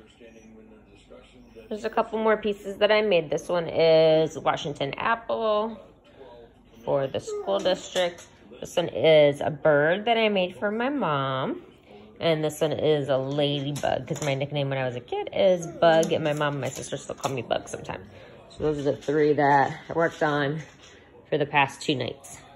There's a couple more pieces that I made. This one is Washington Apple for the school district. This one is a bird that I made for my mom. And this one is a ladybug, because my nickname when I was a kid is Bug, and my mom and my sister still call me Bug sometimes. So those are the three that I worked on for the past 2 nights.